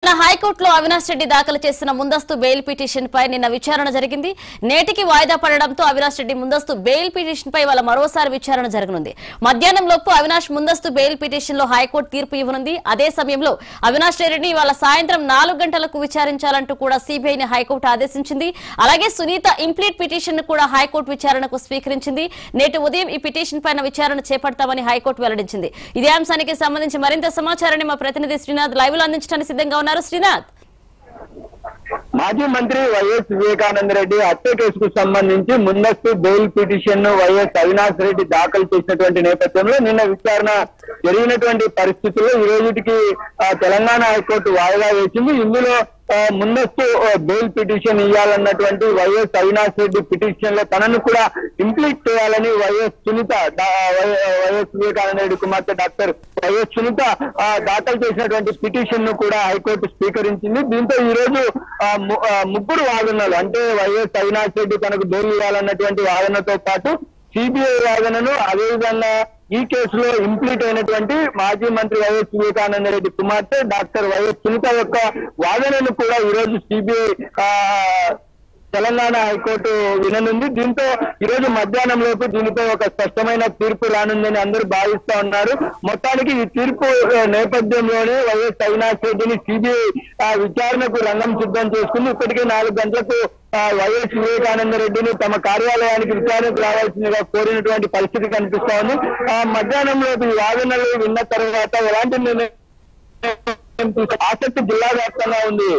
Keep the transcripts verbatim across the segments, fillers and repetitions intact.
తెలంగాణ హైకోర్టులో అవినాష్ రెడ్డి దాఖలు చేసిన ముందస్తు బెయిల్ పిటిషన్ పై నిన్న విచారణ జరిగింది. నేటికి వాయిదా పడడంతో అవినాష్ రెడ్డి ముందస్తు బెయిల్ పిటిషన్ పై వాళ్ళ మరోసారి విచారణ జరగనుంది. మధ్యాహ్నం లోపు అవినాష్ ముందస్తు బెయిల్ పిటిషన్ లో హైకోర్టు తీర్పు ఇవ్వనుంది. అదే సమయంలో అవినాష్ రెడ్డిని వాళ్ళ సాయంత్రం నాలుగు గంటలకు విచారించాలంటూ కూడా సిబిఐని హైకోర్టు ఆదేశించింది. అలాగే సునీత ఇంప్లీట్ పిటిషన్ ను కూడా హైకోర్టు విచారణకు స్వీకరించింది. నేటి ఉదయం ఈ పిటిషన్ పైన విచారణ చేపడతామని హైకోర్టు వెల్లడించింది. ఇదే అంశానికి సంబంధించి మరింత సమాచారాన్ని మా ప్రతినిధి శ్రీనాథ్ లైవ్ లో అందించడానికి సిద్ధంగా ఉన్నారు. శ్రీనాథ్, మాజీ మంత్రి వైఎస్ వివేకానంద రెడ్డి హత్య కేసుకు సంబంధించి ముందస్తు బెయిల్ పిటిషన్ ను వైఎస్ అవినాష్ రెడ్డి దాఖలు చేసినటువంటి నేపథ్యంలో నిన్న విచారణ జరిగినటువంటి పరిస్థితుల్లో ఈ రోజుకి తెలంగాణ హైకోర్టు వాయిదా వేసింది. ఇందులో ముందస్తు బెయిల్ పిటిషన్ ఇవ్వాలన్నటువంటి వైఎస్ అవినాష్ రెడ్డి పిటిషన్ లో తనను కూడా ఇంప్లీట్ చేయాలని వైఎస్ సునీత వైఎస్ వివేకానంద రెడ్డి కుమార్తె డాక్టర్ వైఎస్ సునీత దాఖలు చేసినటువంటి పిటిషన్ ను కూడా హైకోర్టు స్వీకరించింది. దీంతో ఈ రోజు ముగ్గురు వాదనలు అంటే వైఎస్ అవినాష్ రెడ్డి తనకు బెయిల్ ఇవ్వాలన్నటువంటి వాదనతో పాటు సిబిఐ వాదనను, అదేవిధంగా ఈ కేసులో ఇంప్లీట్ అయినటువంటి మాజీ మంత్రి వైఎస్ వివేకానంద రెడ్డి కుమార్తె డాక్టర్ వైఎస్ సునీత యొక్క వాదనను కూడా ఈ రోజు సిబిఐ తెలంగాణ హైకోర్టు విననుంది. దీంతో ఈ రోజు మధ్యాహ్నం లోపు దీనిపై ఒక స్పష్టమైన తీర్పు రానుందని అందరూ భావిస్తా ఉన్నారు. మొత్తానికి ఈ తీర్పు నేపథ్యంలోనే వైఎస్ అవినాష్ రెడ్డిని సిబిఐ విచారణకు రంగం సిద్ధం చేసుకుంది. ఇప్పటికే నాలుగు గంటలకు వైఎస్ వివేకానంద రెడ్డిని తమ కార్యాలయానికి విచారణకు రావాల్సిందిగా కోరినటువంటి పరిస్థితి కనిపిస్తా ఉంది. మధ్యాహ్నం లోపు ఈ వాదనలు విన్న తర్వాత ఎలాంటి నిర్ణయం ఆసక్తి జిల్లా వ్యాప్తంగా ఉంది.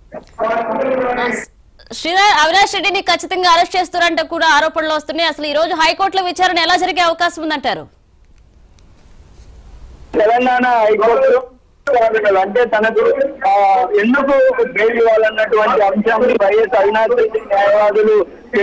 శ్రీనాథ్, అవినాష్ రెడ్డిని ఖచ్చితంగా అరెస్ట్ చేస్తారంటే కూడా ఆరోపణలు వస్తున్నాయి. అసలు ఈ రోజు హైకోర్టులో విచారణ ఎలా జరిగే అవకాశం ఉందంటారు? తెలంగాణ హైకోర్టు అంటే తనకు ఎందుకు బెయిల్ ఇవ్వాలన్నటువంటి అంశాన్ని వైఎస్ అవినాష్ రెడ్డి న్యాయవాదులు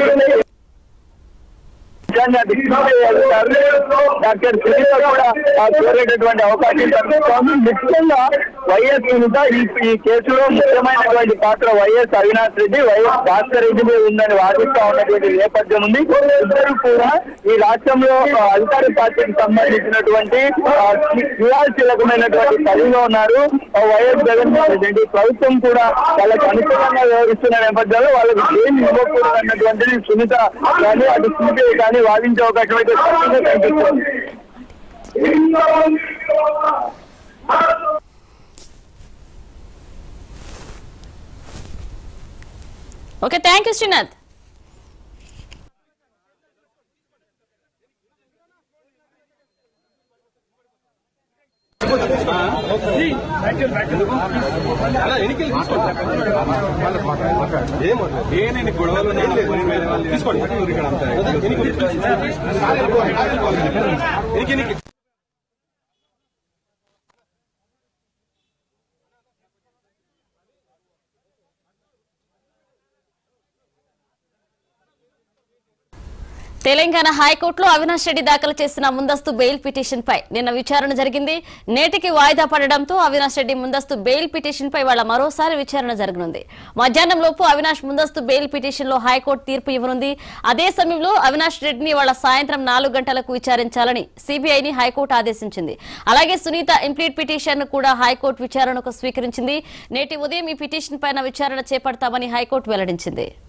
డాక్టర్ సునీత కూడా కోరేటటువంటి అవకాశం కనిపిస్తోంది. ముఖ్యంగా వైఎస్ సునీత ఈ కేసులో ముఖ్యమైనటువంటి పాత్ర వైఎస్ అవినాష్ రెడ్డి వైఎస్ భాస్కర్ రెడ్డి ఉందని వాదిస్తా ఉన్నటువంటి నేపథ్యం ఉంది. ఇద్దరు కూడా ఈ రాష్ట్రంలో అధికార పార్టీకి సంబంధించినటువంటి క్రియాశీలకమైనటువంటి పదవిలో ఉన్నారు. వైఎస్ జగన్మోహన్ రెడ్డి ప్రభుత్వం కూడా వాళ్ళకి అనుకూలంగా వ్యవహరిస్తున్న నేపథ్యంలో వాళ్ళకి ఏమి ఇవ్వకూడదు అన్నటువంటిది సునీత కానీ అటు సిబిఐ కానీ వాదించే అవకాశం అయితే కనిపిస్తుంది. Okay, thank you Srinath. గొడవలు తెలంగాణ హైకోర్టులో అవినాష్ రెడ్డి దాఖలు చేసిన ముందస్తు బెయిల్ పిటిషన్ పై నిన్న విచారణ జరిగింది. నేటికి వాయిదా పడడంతో అవినాష్ రెడ్డి ముందస్తు బెయిల్ పిటిషన్ పై వాళ్ళ మరోసారి విచారణ జరగనుంది. మధ్యాహ్నం లోపు అవినాష్ ముందస్తు బెయిల్ పిటిషన్ లో హైకోర్టు తీర్పు ఇవ్వనుంది. అదే సమయంలో అవినాష్ రెడ్డిని వాళ్ళ సాయంత్రం నాలుగు గంటలకు విచారించాలని సిబిఐని హైకోర్టు ఆదేశించింది. అలాగే సునీత ఇంప్లీట్ పిటిషన్ ను కూడా హైకోర్టు విచారణకు స్వీకరించింది. నేటి ఉదయం ఈ పిటిషన్ పైన విచారణ చేపడతామని హైకోర్టు వెల్లడించింది.